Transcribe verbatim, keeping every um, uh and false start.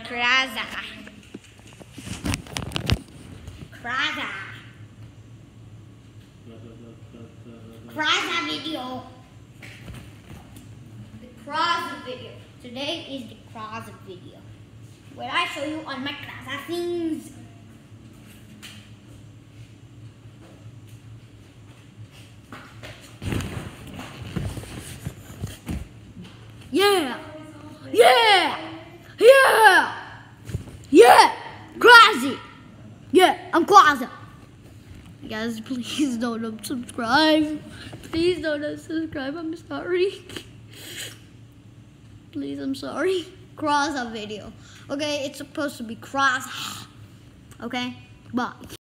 Kraza. Kraza. Kraza video. The Kraza video. Today is the Kraza video, where I show you all my Kraza things. Yeah! Yeah! Yeah! Yeah! Crazy! Yeah, I'm Kraza. Guys, please don't unsubscribe. Please don't unsubscribe. I'm sorry. Please, I'm sorry. Kraza video. Okay, it's supposed to be Kraza. Okay? Bye.